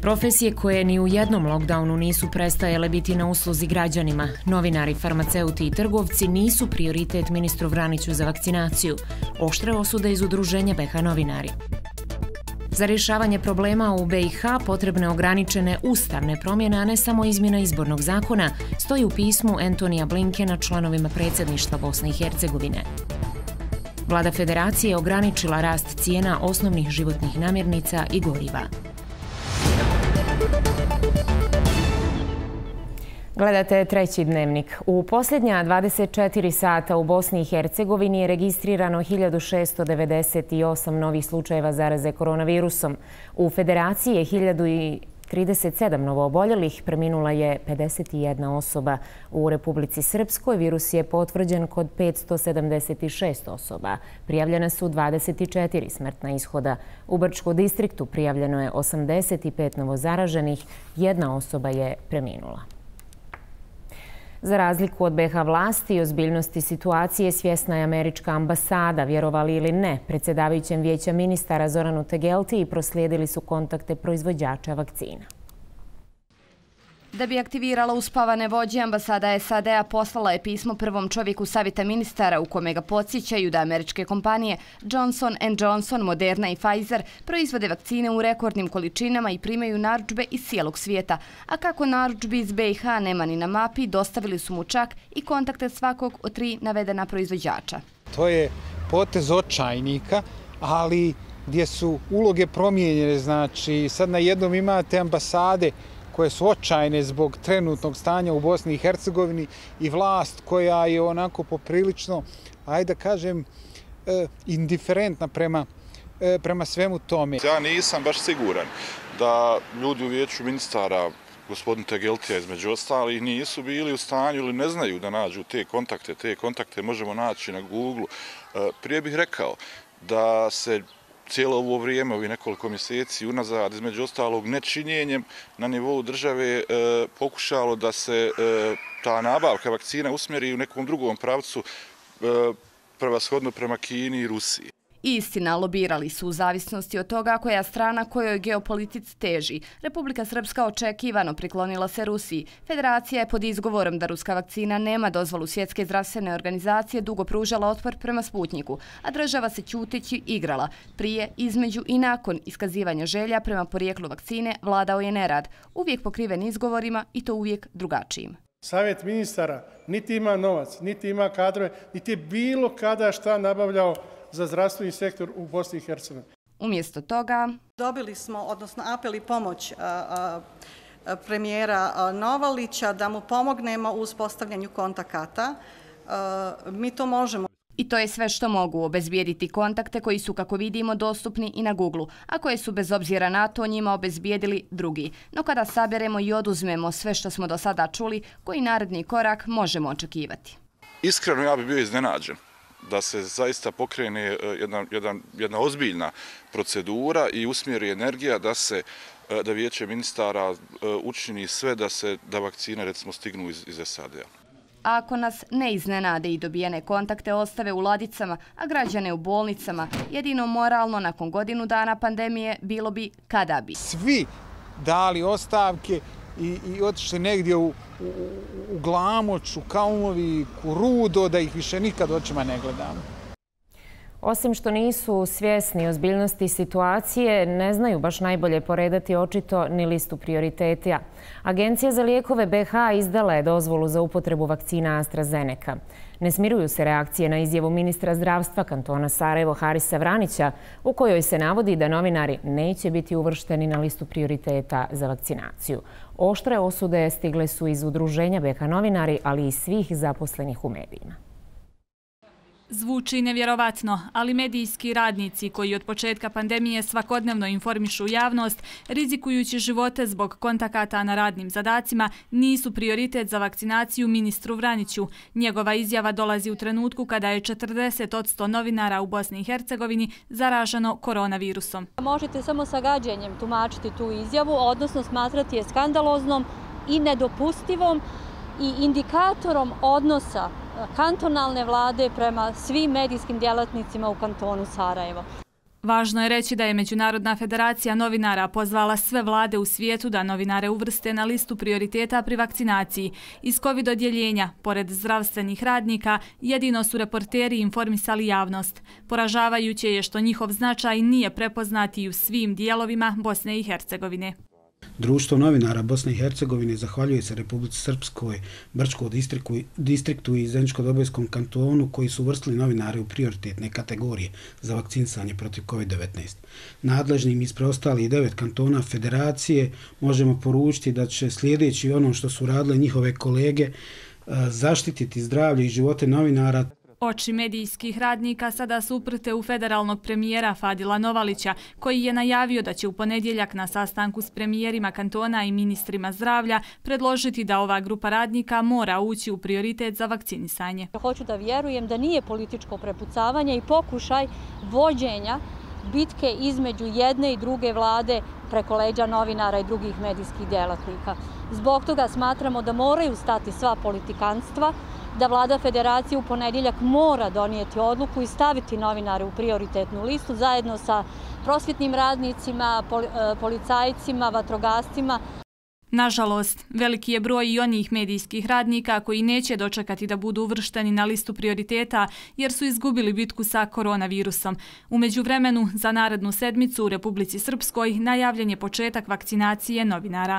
Profesije koje ni u jednom lockdownu nisu prestajale biti na usluzi građanima. Novinari, farmaceuti i trgovci nisu prioritet ministru Vraniću za vakcinaciju. Oštre osude iz udruženja BiH novinari. Za rješavanje problema u BiH potrebne ograničene ustavne promjene, a ne samo izmjena izbornog zakona, stoji u pismu Antonija Blinkena članovima predsjedništva Bosne i Hercegovine. Vlada Federacije ograničila rast cijena osnovnih životnih namirnica i goriva. Gledate Treći dnevnik. U posljednja 24 sata u Bosni i Hercegovini je registrirano 1698 novih slučajeva zaraze koronavirusom. U Federaciji je 1037 novooboljelih, preminula je 51 osoba. U Republici Srpskoj virus je potvrđen kod 576 osoba. Prijavljena su 24 smrtna ishoda. U Brčkom distriktu prijavljeno je 85 novozaraženih, jedna osoba je preminula. Za razliku od BiH vlasti i ozbiljnosti situacije svjesna je američka ambasada, vjerovali ili ne. Predsjedavajućem vijeća ministara Zoranu Tegeltiji proslijedili su kontakte proizvođača vakcina. Da bi aktivirala uspavane vođe, ambasada SAD-a poslala je pismo prvom čovjeku savjeta ministara u kome ga podsjećaju da američke kompanije Johnson & Johnson, Moderna i Pfizer proizvode vakcine u rekordnim količinama i primaju narudžbe iz cijelog svijeta. A kako narudžbi iz BiH nema ni na mapi, dostavili su mu čak i kontakte svakog od 3 navedena proizvođača. To je potez očajnika, ali gdje su uloge promijenjene. Znači, sad na jednom imate ambasade koje su očajne zbog trenutnog stanja u Bosni i Hercegovini i vlast koja je onako poprilično, ajde da kažem, indiferentna prema svemu tome. Ja nisam baš siguran da ljudi u vijeću ministara, gospodin Tegeltija između ostalih, nisu bili u stanju ili ne znaju da nađu te kontakte. Te kontakte možemo naći na Google. Prije bih rekao da se cijelo ovo vrijeme, ovih nekoliko mjeseci unazad, između ostalog nečinjenjem na nivou države pokušalo da se ta nabavka vakcina usmjeri u nekom drugom pravcu, prevashodno prema Kini i Rusiji. Istina, lobirali su u zavisnosti od toga koja strana kojoj geopolitici teži. Republika Srpska očekivano priklonila se Rusiji. Federacija je pod izgovorom da ruska vakcina nema dozvolu Svjetske zdravstvene organizacije dugo pružala otpor prema Sputnjiku, a država se ćuteći igrala. Prije, između i nakon iskazivanja želja prema porijeklu vakcine vladao je nerad, uvijek pokriven izgovorima i to uvijek drugačijim. Savjet ministara niti ima novac, niti ima kadrove, niti je bilo kada šta nabavljao za zdravstveni sektor u Bosni i Hercegovini. Umjesto toga dobili smo, odnosno apel i pomoć premijera Novalića da mu pomognemo u uspostavljanju kontakata. Mi to možemo. I to je sve što mogu, obezbijediti kontakte koji su, kako vidimo, dostupni i na Google, a koje su bez obzira na to njima obezbijedili drugi. No kada saberemo i oduzmemo sve što smo do sada čuli, koji naredni korak možemo očekivati? Iskreno, ja bih bio iznenađen da se zaista pokrene jedna ozbiljna procedura i usmjeri energija da vijeće ministara učini sve da vakcine recimo stignu iz SAD-a. A ako nas ne iznenade i dobijene kontakte ostave u ladicama, a građane u bolnicama, jedino moralno nakon godinu dana pandemije bilo bi kada bi. Svi dali ostavke i otišli negdje u Glamoč, u Kaumovi, u Rudo, da ih više nikad očima ne gledamo. Osim što nisu svjesni ozbiljnosti situacije, ne znaju baš najbolje poredati očito ni listu prioriteta. Agencija za lijekove BiH izdala je dozvolu za upotrebu vakcina AstraZeneca. Ne smiruju se reakcije na izjavu ministra zdravstva kantona Sarajevo Harisa Vranića, u kojoj se navodi da novinari neće biti uvršteni na listu prioriteta za vakcinaciju. Oštre osude stigle su iz udruženja BiH novinari, ali i svih zaposlenih u medijima. Zvuči nevjerovatno, ali medijski radnici koji od početka pandemije svakodnevno informišu javnost, rizikujući živote zbog kontakata na radnim zadacima, nisu prioritet za vakcinaciju ministru Vraniću. Njegova izjava dolazi u trenutku kada je 40% novinara u Bosni i Hercegovini zaraženo koronavirusom. Možete samo sa gađenjem tumačiti tu izjavu, odnosno smatrati je skandaloznom i nedopustivom i indikatorom odnosa kantonalne vlade prema svim medijskim djelatnicima u kantonu Sarajevo. Važno je reći da je Međunarodna federacija novinara pozvala sve vlade u svijetu da novinare uvrste na listu prioriteta pri vakcinaciji. Iz COVID odjeljenja, pored zdravstvenih radnika, jedino su reporteri informisali javnost. Poražavajuće je što njihov značaj nije prepoznat i u svim dijelovima Bosne i Hercegovine. Društvo novinara Bosne i Hercegovine zahvaljuje se Republici Srpskoj, Brčkom distriktu i Zeničko-Dobojskom kantonu koji su uvrstili novinare u prioritetne kategorije za vakcinisanje protiv COVID-19. Nadležnim iz preostalih 9 kantona federacije možemo poručiti da će slijedeći ono što su radile njihove kolege zaštititi zdravlje i živote novinara. Oči medijskih radnika sada su uprte u federalnog premijera Fadila Novalića, koji je najavio da će u ponedjeljak na sastanku s premijerima kantona i ministrima zdravlja predložiti da ova grupa radnika mora ući u prioritet za vakcinisanje. Hoću da vjerujem da nije političko prepucavanje i pokušaj vođenja bitke između jedne i druge vlade preko leđa novinara i drugih medijskih djelatnika. Zbog toga smatramo da moraju stati sva politikanstva, da vlada federacije u ponedjeljak mora donijeti odluku i staviti novinare u prioritetnu listu zajedno sa prosvjetnim radnicima, policajcima, vatrogascima. Nažalost, veliki je broj i onih medijskih radnika koji neće dočekati da budu uvršteni na listu prioriteta jer su izgubili bitku sa koronavirusom. U međuvremenu, za narednu sedmicu u Republici Srpskoj najavljen je početak vakcinacije novinara.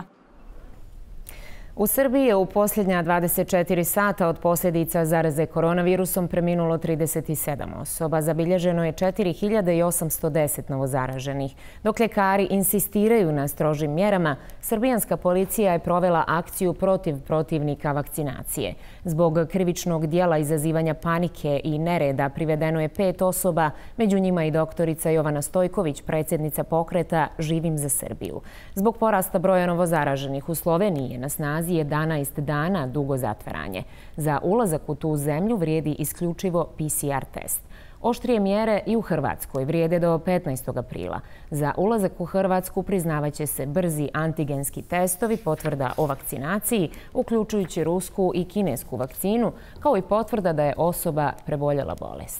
U Srbiji je u posljednja 24 sata od posljedica zaraze koronavirusom preminulo 37 osoba. Zabilježeno je 4810 novozaraženih. Dok ljekari insistiraju na strožim mjerama, srbijanska policija je provela akciju protiv protivnika vakcinacije. Zbog krivičnog dijela izazivanja panike i nereda privedeno je 5 osoba, među njima i doktorica Jovana Stojković, predsjednica pokreta Živim za Srbiju. Zbog porasta broja novozaraženih u Sloveniji je na snazi 11 dana dugo zatvaranje. Za ulazak u tu zemlju vrijedi isključivo PCR test. Oštrije mjere i u Hrvatskoj vrijede do 15. aprila. Za ulazak u Hrvatsku priznavaće se brzi antigenski testovi, potvrda o vakcinaciji, uključujući rusku i kinesku vakcinu, kao i potvrda da je osoba preboljela bolest.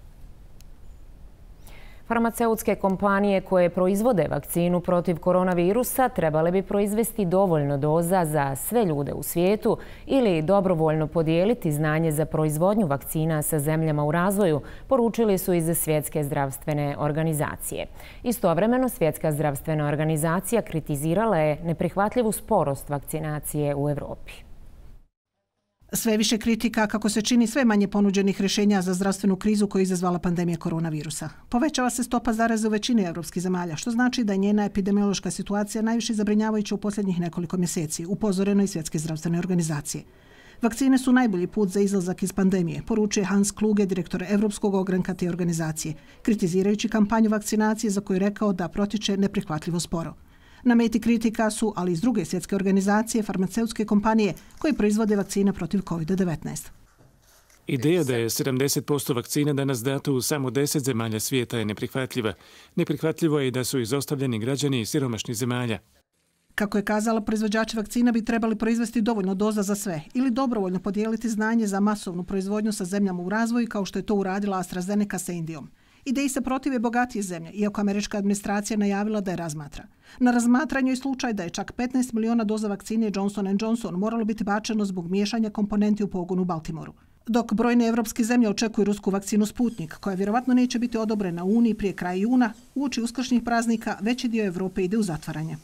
Farmaceutske kompanije koje proizvode vakcinu protiv koronavirusa trebale bi proizvesti dovoljno doza za sve ljude u svijetu ili dobrovoljno podijeliti znanje za proizvodnju vakcina sa zemljama u razvoju, poručili su iz Svjetske zdravstvene organizacije. Istovremeno, Svjetska zdravstvena organizacija kritizirala je neprihvatljivu sporost vakcinacije u Evropi. Sve više kritika kako se čini sve manje ponuđenih rješenja za zdravstvenu krizu koju je izazvala pandemija koronavirusa. Povećava se stopa zaraze u većini evropskih zemalja, što znači da je njena epidemiološka situacija najviše zabrinjavajuća u posljednjih nekoliko mjeseci, upozoreno i Svjetske zdravstvene organizacije. Vakcine su najbolji put za izlazak iz pandemije, poručuje Hans Kluge, direktor Evropskog ogranka te organizacije, kritizirajući kampanju vakcinacije za koju je rekao da protiče neprihvatljivo sporo. Na meti kritika su, ali iz druge svjetske organizacije, farmaceutske kompanije koje proizvode vakcine protiv COVID-19. Ideja da je 70% vakcina danas dato u samo 10 zemalja svijeta je neprihvatljiva. Neprihvatljivo je i da su izostavljeni građani iz siromašnih zemalja. Kako je kazala, proizvođači vakcina bi trebali proizvesti dovoljno doza za sve ili dobrovoljno podijeliti znanje za masovnu proizvodnju sa zemljama u razvoju kao što je to uradila AstraZeneca sa Indijom. Ideji se protive bogatije zemlje, iako američka administracija najavila da je razmatra. Na razmatranju je slučaj da je čak 15 miliona doza vakcine Johnson & Johnson moralo biti bačeno zbog miješanja komponenti u pogonu u Baltimoru. Dok brojne evropske zemlje očekuju rusku vakcinu Sputnik, koja vjerovatno neće biti odobrena u Uniji prije kraja juna, uoči uskršnjih praznika veći dio Evrope ide u zatvaranje.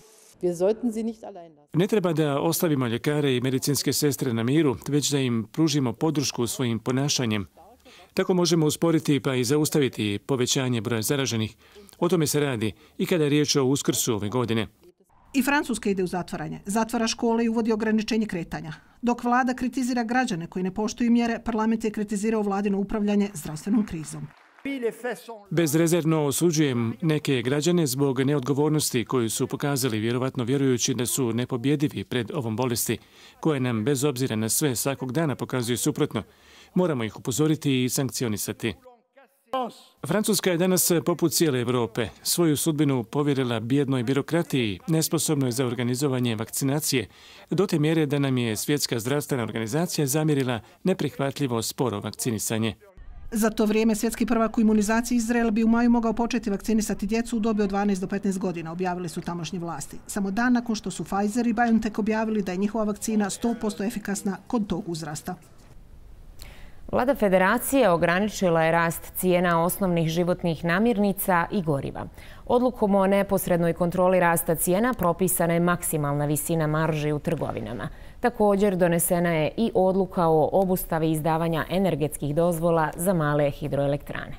Ne treba da ostavimo ljekare i medicinske sestre na miru, već da im pružimo podršku svojim ponašanjem. Tako možemo usporiti pa i zaustaviti povećanje broja zaraženih. O tome se radi i kada je riječ o Uskrsu ove godine. I Francuska ide u zatvaranje. Zatvara škole i uvodi ograničenje kretanja. Dok vlada kritizira građane koji ne poštuju mjere, parlament je kritizirao vladino upravljanje zdravstvenom krizom. Bezrezervno osuđujem neke građane zbog neodgovornosti koju su pokazali, vjerovatno vjerujući da su nepobjedivi pred ovom bolesti, koja nam bez obzira na sve svakog dana pokazuje suprotno. Moramo ih upozoriti i sankcionisati. Francuska je danas, poput cijele Evrope, svoju sudbinu povjerila bijednoj birokratiji, nesposobnoj za organizovanje vakcinacije, do te mjere da nam je Svjetska zdravstvena organizacija zamjerila neprihvatljivo sporo vakcinisanje. Za to vrijeme svjetski prvak u imunizaciji Izrael bi u maju mogao početi vakcinisati djecu u dobi od 12 do 15 godina, objavili su tamošnje vlasti. Samo dan nakon što su Pfizer i BioNTech objavili da je njihova vakcina 100% efikasna kod tog uzrasta. Vlada Federacije ograničila je rast cijena osnovnih životnih namirnica i goriva. Odlukom o neposrednoj kontroli rasta cijena propisana je maksimalna visina marži u trgovinama. Također donesena je i odluka o obustavi izdavanja energetskih dozvola za male hidroelektrane.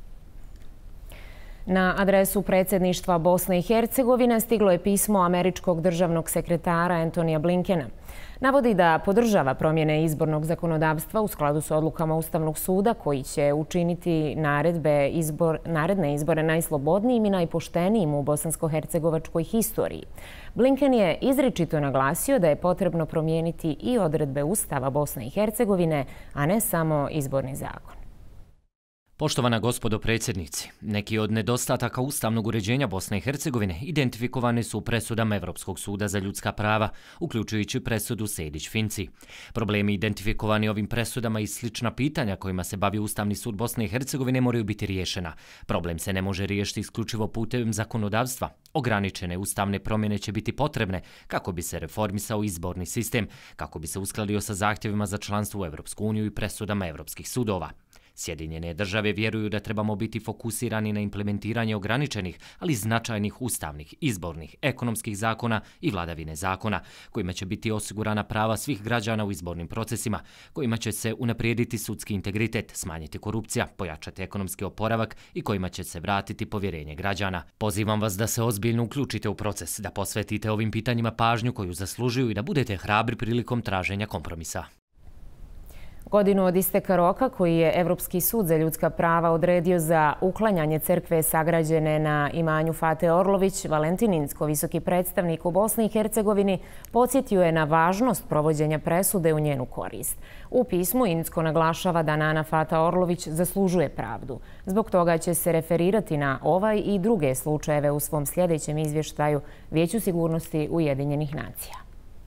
Na adresu predsjedništva Bosne i Hercegovine stiglo je pismo američkog državnog sekretara Antonija Blinkena. Navodi da podržava promjene izbornog zakonodavstva u skladu s odlukama Ustavnog suda koji će učiniti naredne izbore najslobodnijim i najpoštenijim u bosansko-hercegovačkoj historiji. Blinken je izričito naglasio da je potrebno promijeniti i odredbe Ustava Bosne i Hercegovine, a ne samo izborni zakon. Poštovana gospodo predsjednici, neki od nedostataka ustavnog uređenja Bosne i Hercegovine identifikovani su u presudama Evropskog suda za ljudska prava, uključujući presudu Sejdić-Finci. Problemi identifikovani ovim presudama i slična pitanja kojima se bavi Ustavni sud Bosne i Hercegovine moraju biti riješena. Problem se ne može riješiti isključivo putem zakonodavstva. Ograničene ustavne promjene će biti potrebne kako bi se reformisao izborni sistem, kako bi se uskladio sa zahtjevima za članstvo u Evropsku uniju i presudama evropskih sudova. Sjedinjene države vjeruju da trebamo biti fokusirani na implementiranje ograničenih, ali značajnih ustavnih, izbornih, ekonomskih zakona i vladavine zakona, kojima će biti osigurana prava svih građana u izbornim procesima, kojima će se unaprijediti sudski integritet, smanjiti korupcija, pojačati ekonomski oporavak i kojima će se vratiti povjerenje građana. Pozivam vas da se ozbiljno uključite u proces, da posvetite ovim pitanjima pažnju koju zaslužuju i da budete hrabri prilikom traženja kompromisa. Godinu od isteka roka koji je Evropski sud za ljudska prava odredio za uklanjanje crkve sagrađene na imanju Fate Orlović, Valentin Incko, visoki predstavnik u Bosni i Hercegovini, podsjetio je na važnost provođenja presude u njenu korist. U pismu Incko naglašava da Nana Fata Orlović zaslužuje pravdu. Zbog toga će se referirati na ovaj i druge slučajeve u svom sljedećem izvještaju Vijeću sigurnosti Ujedinjenih nacija.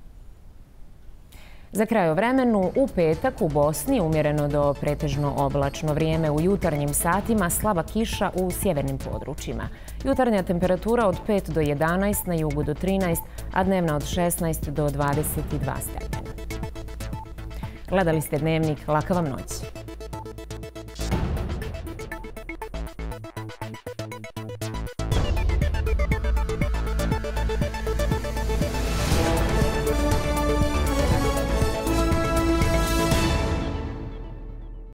Za kraj o vremenu, u petak u Bosni umjereno do pretežno oblačno vrijeme u jutarnjim satima, slaba kiša u sjevernim područjima. Jutarnja temperatura od 5 do 11, na jugu do 13, a dnevna od 16 do 22 stepena. Gledali ste Dnevnik, laka vam noć.